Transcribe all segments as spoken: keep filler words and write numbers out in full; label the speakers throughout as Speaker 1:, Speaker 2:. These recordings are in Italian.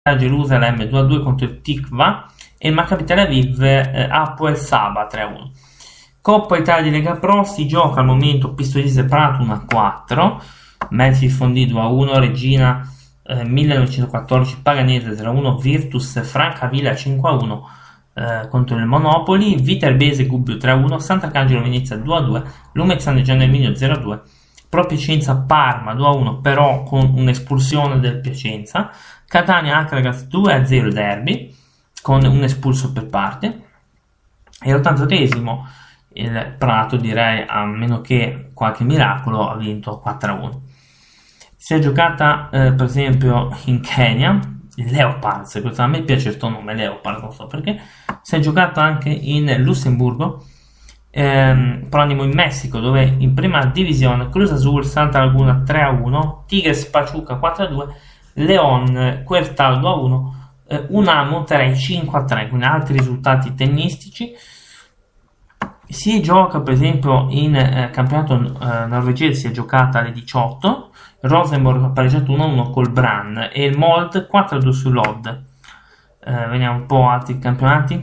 Speaker 1: Gerusalemme due a due contro il Tikva e il Maccabi Tel Aviv eh, Hapoel Saba tre a uno. Coppa Italia di Lega Pro si gioca al momento Pistoiese Prato uno a quattro, Melfi Fondi due a uno, Regina eh, millenovecentoquattordici Paganese zero a uno, Virtus Francavilla cinque a uno eh, contro il Monopoli, Viterbese Gubbio tre a uno, Sant'Arcangelo Venezia due a due, Lumezzane Gian Erminio zero a due, Pro Piacenza Parma due a uno però con un'espulsione del Piacenza, Catania Akragas due a zero derby con un espulso per parte, e all'ottantatesimo il Prato, direi a meno che qualche miracolo, ha vinto quattro a uno. Si è giocata eh, per esempio in Kenya, il Leopards, questo a me piace questo nome, Leopards, non so perché. Si è giocata anche in Lussemburgo, ehm, però andiamo in Messico, dove in prima divisione Cruz Azul Santa Laguna tre a uno, Tigres Pachuca quattro a due, León Querétaro due a uno, eh, Unam Monterrey cinque a tre, quindi altri risultati tennistici. Si gioca per esempio in eh, campionato eh, norvegese, si è giocata alle diciotto, Rosenborg ha pareggiato uno a uno col Brann e il Molde quattro a due sull'Odd. Eh, vediamo un po' altri campionati.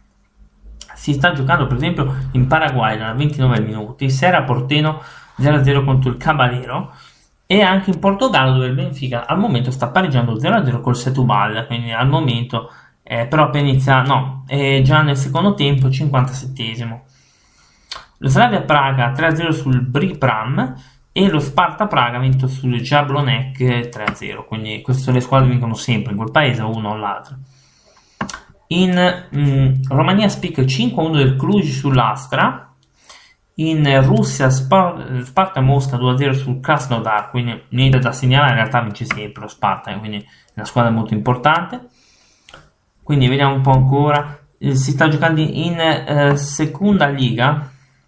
Speaker 1: Si sta giocando per esempio in Paraguay da ventinove minuti, Serra Porteno zero a zero contro il Caballero, e anche in Portogallo dove il Benfica al momento sta pareggiando zero a zero col Setúbal, quindi al momento eh, però appena inizia, no, è già nel secondo tempo, cinquantasettesimo. Lo Slavia Praga tre a zero sul Bripram e lo Sparta Praga ha vinto sul Jablonek tre a zero, quindi queste le squadre vincono sempre in quel paese, uno o l'altro. In mh, Romania Spic cinque a uno del Cluj sull'Astra, in Russia Spar- Sparta Mosca due a zero sul Krasnodar, quindi niente da segnalare, in realtà vince sempre lo Sparta, quindi è una squadra molto importante. Quindi vediamo un po' ancora, eh, si sta giocando in eh, seconda liga,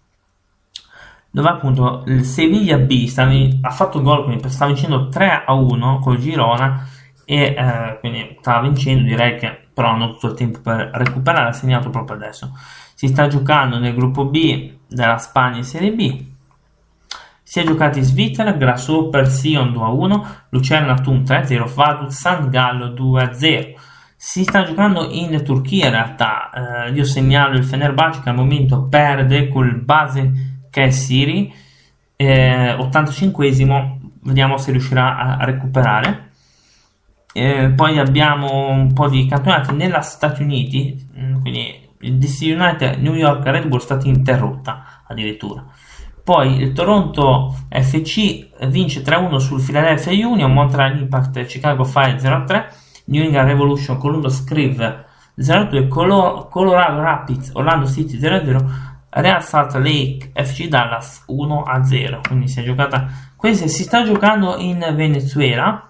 Speaker 1: dove appunto il Sevilla B stavi, ha fatto gol, quindi stava vincendo tre a uno col Girona e eh, quindi stava vincendo, direi che però non tutto il tempo per recuperare, ha segnato proprio adesso. Si sta giocando nel gruppo B della Spagna in Serie B, si è giocato in Svizzera, Grasshopper Sion due a uno, Lucerna Thun tre a zero, Vaduz San Gallo due a zero. Si sta giocando in Turchia in realtà, eh, io segnalo il Fenerbahce che al momento perde col Base che è Siri, eh, ottantacinquesimo, vediamo se riuscirà a, a recuperare. Eh, poi abbiamo un po' di campionati negli Stati Uniti, quindi il D C United New York Red Bull è stata interrotta addirittura. Poi il Toronto F C vince tre a uno sul Philadelphia Union, Montreal Impact Chicago Fire zero a tre, New England Revolution Columbus Crew zero a due, Colo- Colorado Rapids Orlando City zero a zero, Real Salt Lake F C Dallas uno a zero. Quindi si è giocata, questa si sta giocando in Venezuela,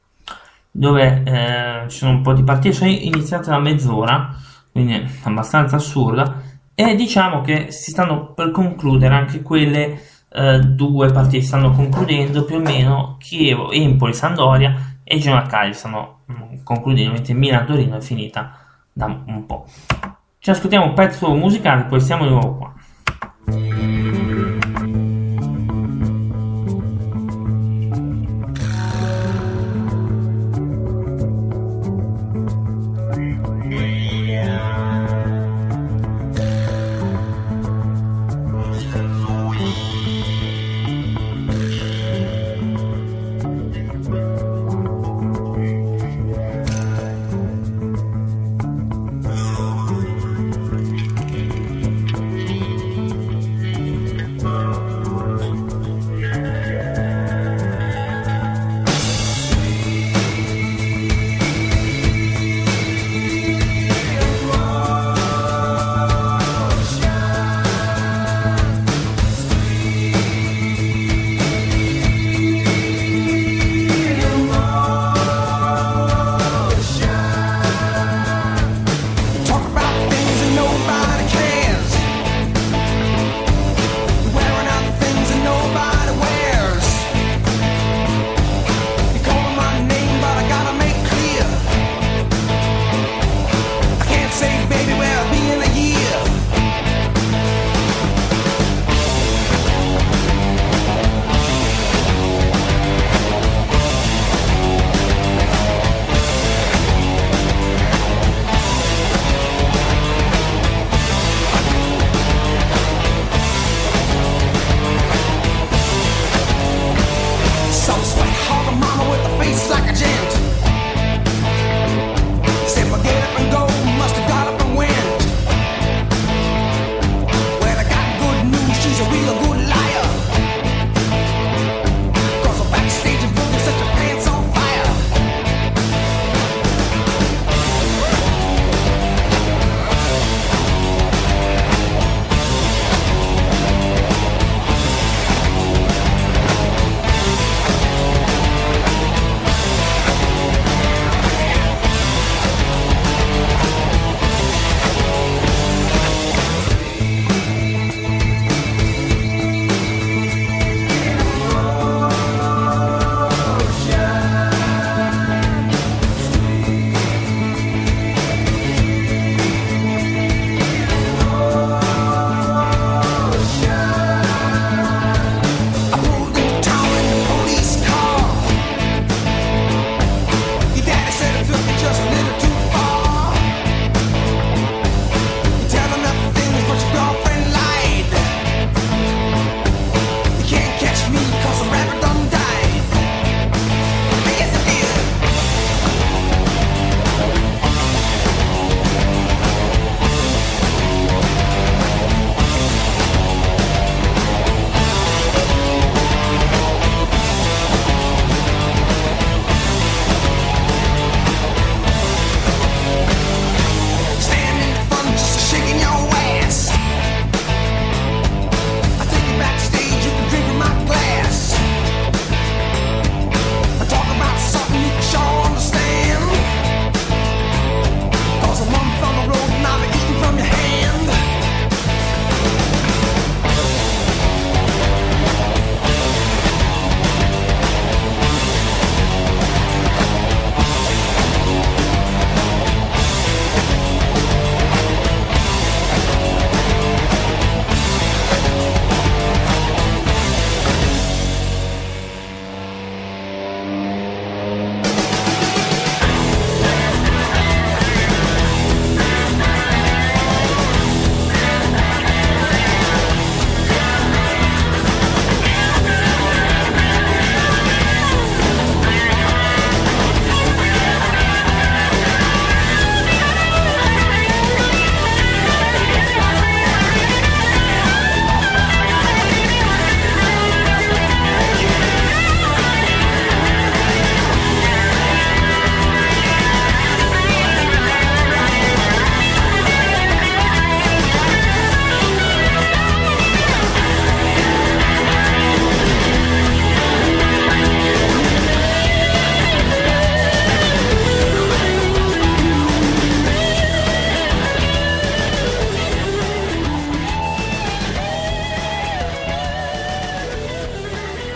Speaker 1: dove eh, ci sono un po' di partite, sono iniziate da mezz'ora, quindi è abbastanza assurda, e diciamo che si stanno per concludere anche quelle eh, due partite, stanno concludendo più o meno Chievo, Empoli, Sampdoria e Genoa Cagliari stanno mh, concludendo, mentre Milan Torino è finita da un po'. Ci ascoltiamo un pezzo musicale, poi siamo di nuovo qua.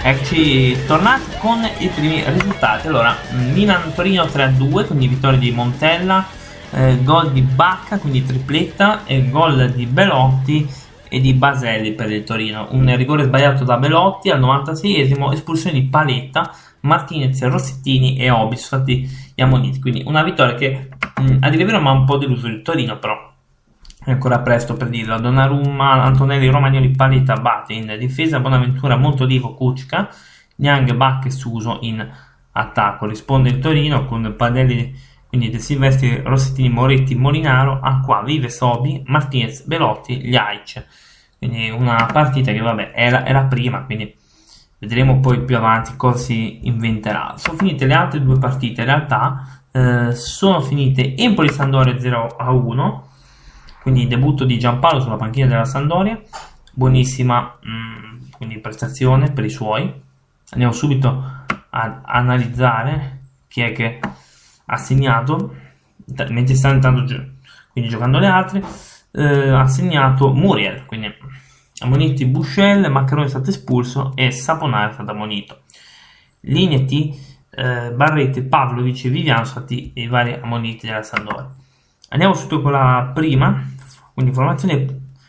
Speaker 1: Eccoci tornati con i primi risultati. Allora, Milan-Torino tre a due, quindi vittoria di Montella, eh, gol di Bacca, quindi tripletta, e gol di Belotti e di Baselli per il Torino. Un rigore sbagliato da Belotti al novantaseiesimo, espulsione di Paletta, Martinez, Rossettini e Obi sono stati gli ammoniti. Quindi una vittoria che mh, a dire vero mi ha un po' deluso il Torino, però è ancora presto per dirlo. Donnarumma, Antonelli, Romagnoli, Paletta, Bate in difesa, Bonaventura, Montolivo, Kuczka, Niang, Bacca e Suso in attacco. Risponde il Torino con Padelli, quindi De Silvestri, Rossettini, Moretti, Molinaro, Acqua, Vives, Obi, Martinez, Belotti, Ljajic. Quindi una partita che vabbè era, era prima, quindi vedremo poi più avanti cosa si inventerà. Sono finite le altre due partite, in realtà eh, sono finite Empoli-Sampdoria zero a uno, quindi il debutto di Giampaolo sulla panchina della Sampdoria, buonissima mh, quindi prestazione per i suoi. Andiamo subito ad analizzare chi è che ha segnato, mentre stanno intanto gio quindi giocando le altre. Eh, ha segnato Muriel, quindi ammoniti Bushell, Maccarone è stato espulso e Saponara è stato ammonito. Ligneti, eh, Barretti, Pavlovic e Viviano sono stati i vari ammoniti della Sampdoria. Andiamo subito con la prima, quindi formazione: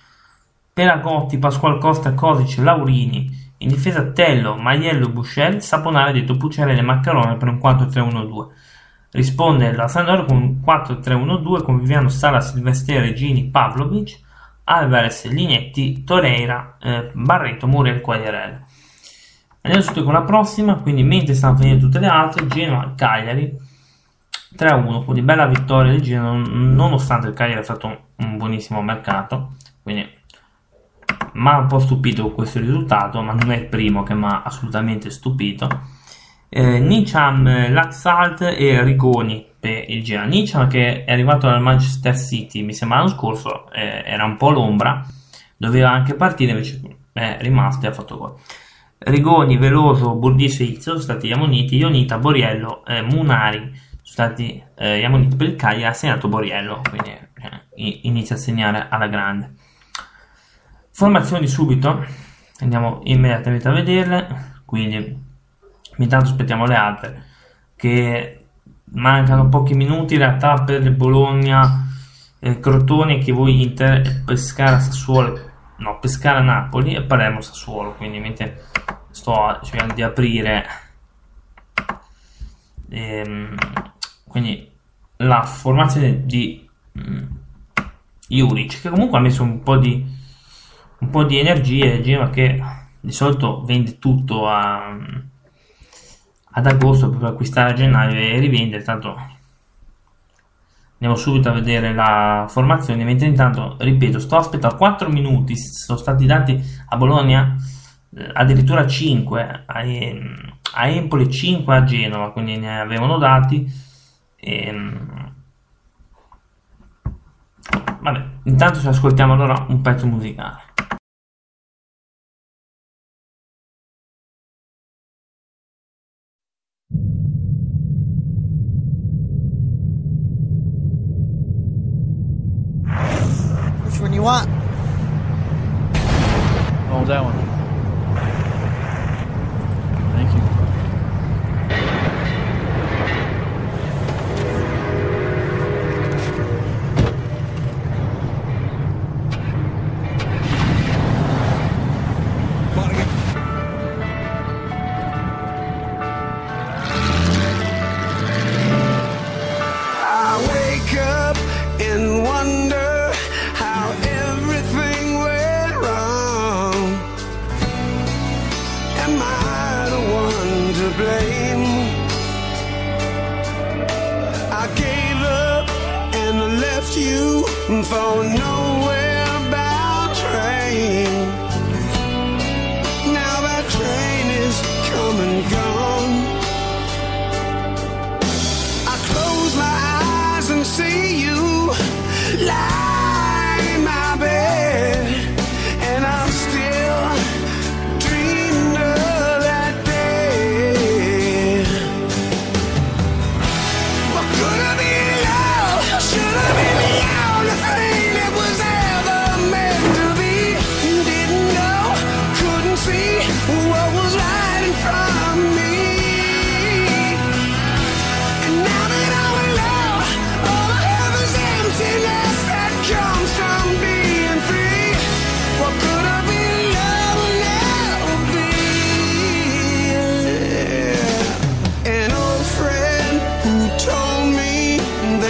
Speaker 1: Pelagotti, Pasquale Costa, Cosic, Laurini. In difesa Tello, Maiello, Bushell, Saponara dietro Pucciarelli e Maccarone per un quattro tre uno due. Risponde la Sampdoria con un quattro tre uno due con Viviano, Sala, Silvestri, Regini, Pavlovic, Alvarez, Lignetti, Torreira, eh, Barreto, Muriel, Quagliarella. Andiamo subito con la prossima, quindi mentre stanno finendo tutte le altre, Genoa, Cagliari tre a uno, quindi bella vittoria del Genoa, nonostante il Cagliari ha fatto un buonissimo mercato, quindi mi ha un po' stupito questo risultato, ma non è il primo che mi ha assolutamente stupito. Eh, Nicham, Laxalt e Rigoni per il Genoa. Nicham, che è arrivato dal Manchester City, mi sembra l'anno scorso, eh, era un po' l'ombra, doveva anche partire, invece è rimasto e ha fatto gol. Rigoni, Veloso, Burdisso e Izzo sono stati gli ammoniti. Ionita, Boriello, eh, Munari sono stati eh, gli ammoniti per il Cagliari. Ha segnato Boriello, quindi eh, inizia a segnare alla grande. Formazioni subito, andiamo immediatamente a vederle, quindi intanto aspettiamo le altre, che mancano pochi minuti in realtà per il Bologna, eh, Crotone, che voi Inter, Pescara, Sassuolo, no, Pescara, Napoli e Palermo, Sassuolo. Quindi mentre sto cercando di aprire ehm, quindi la formazione di mm, Juric, che comunque ha messo un po' di un po' di energie, Genoa che di solito vende tutto a ad agosto per acquistare a gennaio e rivendere. Tanto andiamo subito a vedere la formazione, mentre intanto ripeto, sto aspettando quattro minuti, sono stati dati a Bologna eh, addirittura cinque, a, a Empoli cinque, a Genova, quindi ne avevano dati e, vabbè, intanto ci ascoltiamo allora un pezzo musicale.
Speaker 2: Which one you want?
Speaker 3: Oh, that one. Thank you.
Speaker 4: I wake up and wonder how everything went wrong. Am I the one to blame? I gave up and left you for nowhere bound train. Now that train is come and gone. I close my eyes and see you lie in my bed, and I'm still dreaming of that day. What could have been love? Should have been the only thing that was ever meant to be. Didn't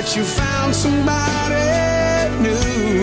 Speaker 4: you found somebody new.